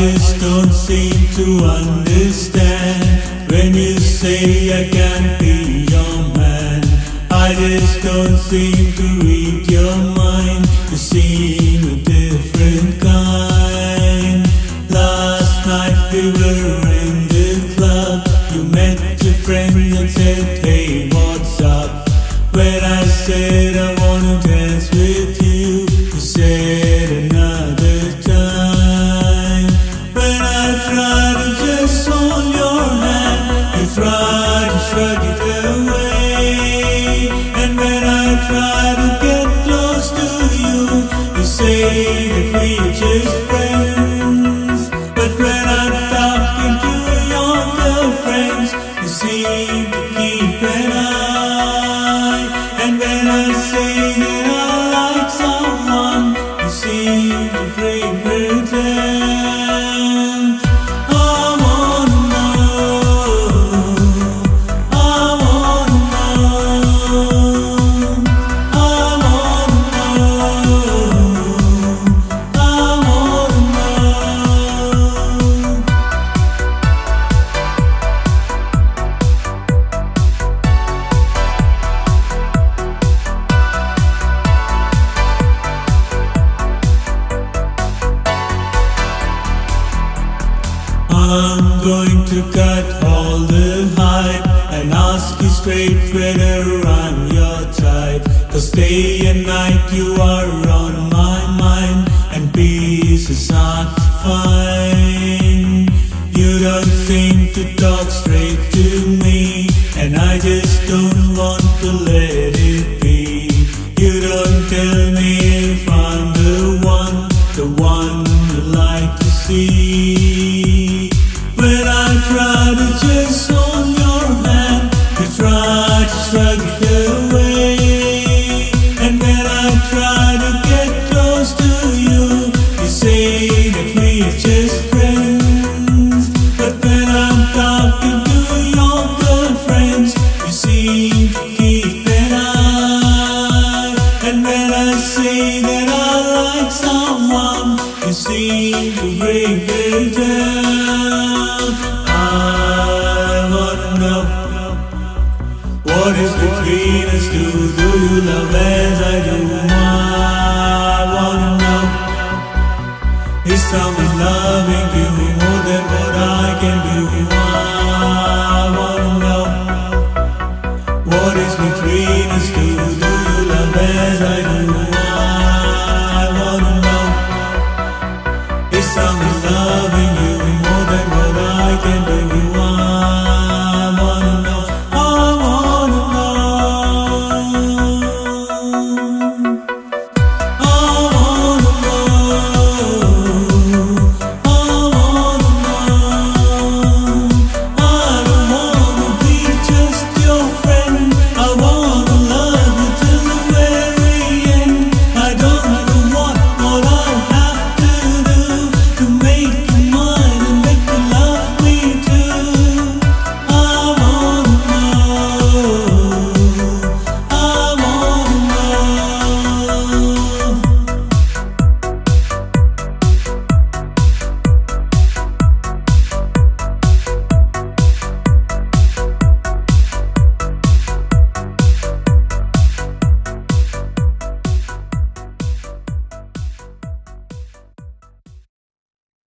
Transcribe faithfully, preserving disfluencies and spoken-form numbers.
just don't seem to understand when you say I can't be your man. I just don't seem to read your mind. You seem a different kind. Last night we were in the club. You met your friend and said, hey, what's up? When I said I wanna dance with you, you said another time. When I tried to just hold your hand, you tried to shrug it away. And when I tried to get close to you, you say that we are just friends. But when I'm talking to your girlfriends, you seem to keep an eye. And when I say that I like someone, you seem to bring her down. I wanna know, I wanna know, I wanna know, I wanna know. I'm going to cut all the hype and ask you straight whether I'm your type. Cause day and night you are on my mind, and peace is hard to find. You don't seem to talk straight to me, and I just don't want to let it be. You don't tell me if I'm the one, the one you like to see. When I try to just hold your hand, you try to shrug it away. And when I try to get close to you, you say that we are just friends. But when I'm talking to your girlfriends, you seem to keep an eye. And when I say that I like someone, you seem to bring it down. I wanna know what is between us two. Do you love as I do? I wanna know, is someone loving you more than what I can do? I wanna know what is between us two. Do you love as I do? I wanna know, is someone loving you